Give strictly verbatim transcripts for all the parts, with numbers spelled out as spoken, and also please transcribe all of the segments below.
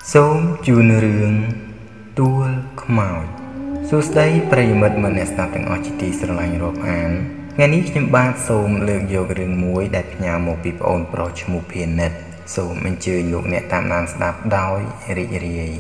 សូមជូនរឿងទួលខ្មោចសួស្តីប្រិយមិត្តមនស្សទាំងអស់ជាទីស្រឡាញ់រាប់អានថ្ងៃនេះខ្ញុំបាទសូមលើកយករឿងមួយដែលផ្ញើមកពីប្អូនប្រុសឈ្មោះភានិតសូមអញ្ជើញលោកអ្នកតាមដានស្ដាប់ដោយរីករាយ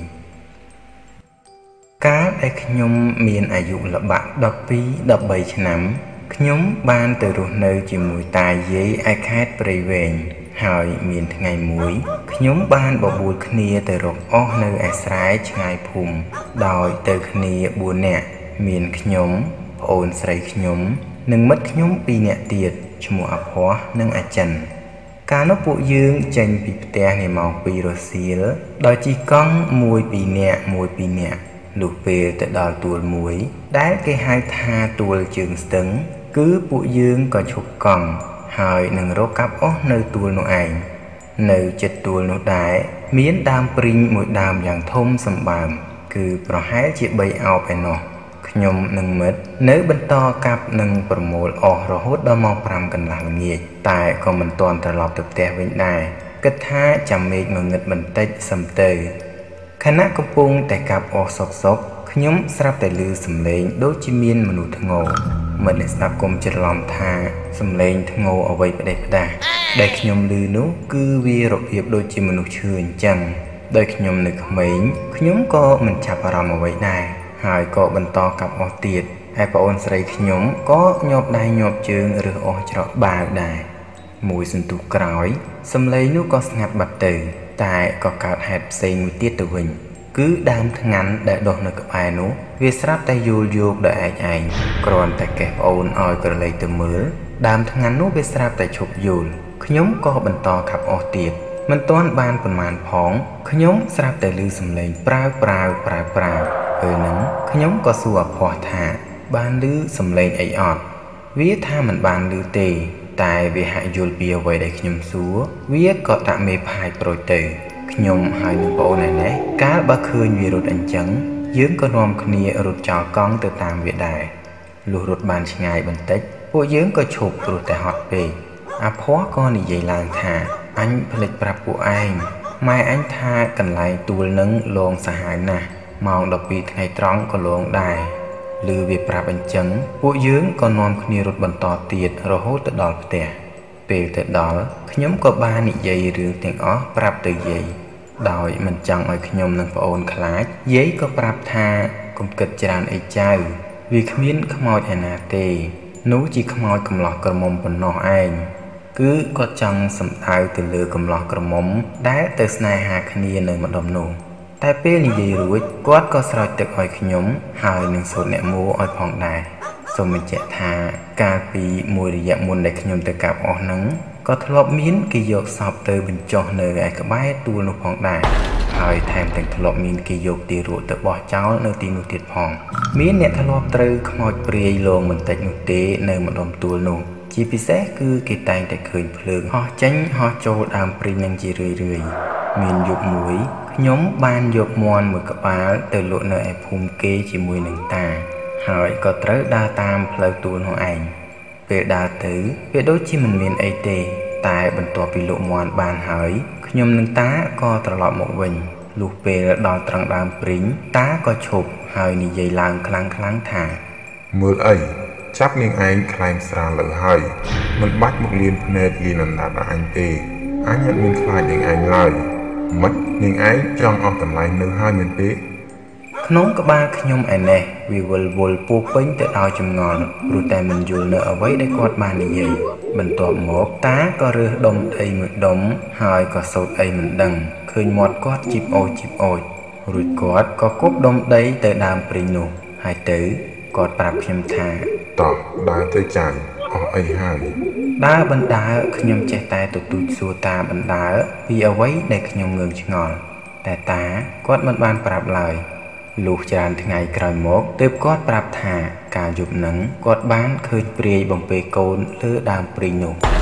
កាលដែលខ្ញុំមានអាយុល្បាក់ដប់ពីរ ដប់បីឆ្នាំខ្ញុំបានទៅរស់នៅជាមួយតាយាយឯខេត្តព្រៃវែងហើយមានថ្ងៃមួយខ្ញុំបានបបួលគ្នាទៅរកអស់នៅឯស្រែឆ្ងាយភូមិដោយទៅគ្នាបួននាក់មានខ្ញុំប្អូនស្រីខ្ញុំនិងមិត្តខ្ញុំពីរនាក់ទៀតឈ្មោះអាភ័សនិងអាចិនកាលនោះពួកយើងចេញពីផ្ទះនាម៉ោងពីររសៀលដោយជិះកង់មួយពីរនាក់មួយពីរនាក់លុះពេលទៅដល់ទួលមួយដែលគេហៅថាទួលជើងស្ទឹងគឺពួកយើងក៏ឈប់កង់ហើយនឹងរកកាប់អស់នៅទួលនោះឯងនៅចិត្តទួលនោះដែរមានដើមព្រីងមួយដើមយ៉ាងធំសម្បើមគឺប្រហែលជាបីអោបឯណោះខ្ញុំនិងមិត្តនៅបន្តកាប់និងប្រមូលអស់រហូតដល់ម៉ោងប្រាំកន្លះល្ងាចតែក៏មិនទាន់ត្រឡប់ទៅផ្ទះវិញដែរគិតថាចាំមេឃងងឹតបន្តិចសឹមទៅខណៈកំពុងតែកាប់អស់សុកសុកខ្ញុំស្រាប់តែឮសំឡេងដូចជាមានមនុស្សធ្ងោមិត្តអ្នកស្ដាប់កុំច្រឡំថាសំឡេងធ្ងោអ្វីផ្ដេសផ្ដាសដែលខ្ញុំឮនោះគឺវារបៀបដូចជាមនុស្សឈឺអញ្ចឹងដោយខ្ញុំនៅក្មេងខ្ញុំក៏មិនចាប់អារម្មណ៍អ្វីដែរហើយក៏បន្តកាប់អស់ទៀតហើយប្អូនស្រីខ្ញុំក៏ញាប់ដៃញាប់ជើងរើសអស់ច្រកបាវដែរមួយសន្ទុះក្រោយសំឡេងនោះក៏ស្ងាត់បាត់ទៅតែក៏កើតហេតុផ្សេងមួយទៀតទៅវិញគឺដើមថ្ងាន់ដែលដុះនៅក្បែរនោះវាស្រាប់តែយូលយកដោយឯងឯងគ្រាន់តែកេះប្អូនឲ្យក្រឡេកទៅមើលដើមថ្ងាន់នោះវាស្រាប់តែឈប់យូលខ្ញុំក៏បន្តកាប់អស់ទៀតមិនទាន់បានប៉ុន្មានផងខ្ញុំស្រាប់តែឮសំឡេងប្រាវប្រាវប្រាវប្រាវពេលហ្នឹងខ្ញុំក៏សួរអាភ័សថាបានឮសំឡេងអីអត់វាថាមិនបានឮទេតែវាហាក់យល់ពីអ្វីដែលខ្ញុំសួរវាក៏ដាក់មេផាយប្រូចទៅខ្ញុំហើយនឹងប្អូនឯនេះកាលបើឃើញវារត់អញ្ចឹងយើងក៏នាំគ្នារត់ចោលកង់ទៅតាមវាដែរលុះរត់បានឆ្ងាយបន្តិចពួកយើងក៏ឈប់ព្រោះតែហត់ពេកអាភ័សក៏និយាយឡើងថាអញភ្លេចប្រាប់ពួកឯងម៉ែអញថាកន្លែងទួលនឹងលងសាហាវណាស់ម៉ោងដប់ពីរថ្ងៃត្រង់ក៏លងដែរឮវាប្រាប់អញ្ចឹងពួកយើងក៏នាំគ្នារត់បន្តទៀតរហូតទៅដល់ផ្ទះពេលទៅដល់ខ្ញុំក៏បាននិយាយរឿងទាំងអស់ប្រាប់ទៅយាយដោយមិនចង់ឲ្យខ្ញុំនិងប្អូនខ្លាចយាយក៏ប្រាប់ថាកុំគិតច្រើនអីចៅវាគ្មានខ្មោចឯណាទេនោះជាខ្មោចកំឡោះក្រមុំប៉ុណ្ណោះឯងគឺគាត់ចង់សំដៅទៅលើកំឡោះក្រមុំដែលទៅស្នេហាគ្នានៅម្ដុំនោះតែពេលនិយាយរួចគាត់ក៏ស្រោចទឹកឲ្យខ្ញុំហើយនឹងសូត្រអ្នកមោឲ្យផងដែរសូមបញ្ជាក់ថាកាលពីមួយរយៈមុនដែលខ្ញុំទៅកាប់អស់ហ្នឹងក៏ធ្លាប់មានគេយកសពទៅបញ្ចុះនៅឯក្បែរទួលនោះផងដែរហើយថែមទាំងធ្លាប់មានគេយកទារកទៅបោះចោលនៅទីនោះទៀតផងមានអ្នកធ្លាប់ត្រូវខ្មោចព្រាយលងបន្តិចនោះទេនៅម្ដុំទួលនោះជាពិសេសគឺគេតែងតែឃើញភ្លើងហោះចេញហោះចូលដើមព្រីងនឹងជារឿយរឿយមានយប់មួយខ្ញុំបានយកមាន់មួយក្បាលទៅលក់នៅឯភូមិគេជាមួយនឹងតាហើយក៏ត្រូវដើរតាមផ្លូវទួលនោះឯងពេលដើរទៅវាដូចជាមិនមានអីទេតែបន្ទាប់ពីលក់មាន់បានហើយខ្ញុំនិងតាក៏ត្រឡប់មកវិញលុះពេលដល់ត្រង់ដើមព្រីងតាក៏ឈប់ហើយនិយាយឡើងខ្លាំងខ្លាំងថាមើលអីចាប់នាងឯងខ្លែងស្រាលលើហើយមិនបាច់មកលៀនភ្នែកលៀនអណ្ដាតអញទេអញអត់មានខ្លាចនាងឯងឡើយមិននាងឯងចង់អស់កន្លែងនៅហើយមែនទេក្នុងក្បាលខ្ញុំឯនេះវាវល់វល់ពោពេញទៅដោយចម្ងល់ព្រោះតែមិនយល់នៅអ្វីដែលគាត់បាននិយាយបន្ទាប់មកតាក៏រើសដុំអីមួយដុំហើយក៏សូត្រអីមិនដឹងឃើញមាត់គាត់ជីបអូចជីបអូចរួចគាត់ក៏គប់ដុំដីទៅដើមព្រីងនោះហើយទៅគាត់ប្រាប់ខ្ញុំថាតោះដើរទៅចាញ់អស់អីហើយដើរបណ្ដើរខ្ញុំចេះតែទទូចសួរតាបណ្ដើរពីអ្វីដែលខ្ញុំងឿងឆ្ងល់តែតាគាត់មិនបានប្រាប់ឡើយលុះច្រើនថ្ងៃក្រោយមកទើបគាត់ប្រាប់ថាកាលយប់នឹងគាត់បានឃើញព្រាយបំពេកូនលើដើមព្រីងនោះ